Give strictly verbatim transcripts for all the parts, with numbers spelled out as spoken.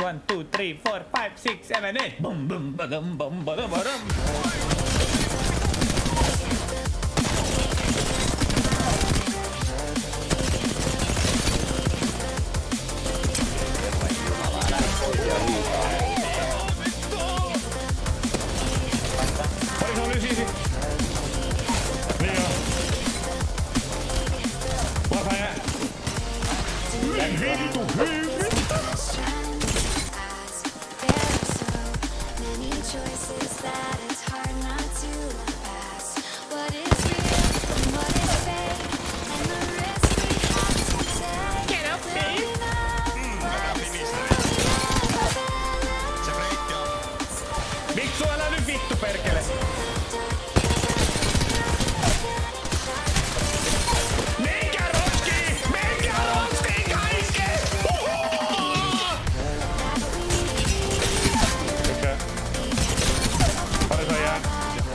one, two, three, four, five, six, seven, eight. Boom, boom, badum, boom, badum, badum. Vittu, älä nyt vittu perkele! Menkää roskiin! Menkää roskiin kaikki! Okei. Pari se jää.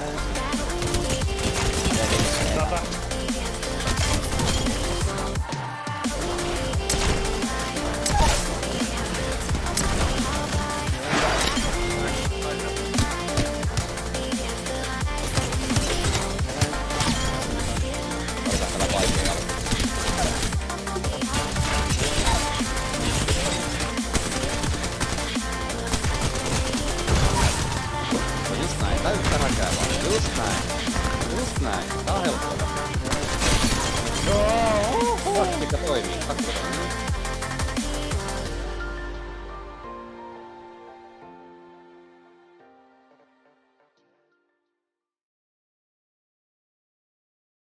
Sata. Täyttä räkää vaan. Just näin. Just näin. Tää on helppoa. Joo. Taktiikka toimii. Taktiikka toimii.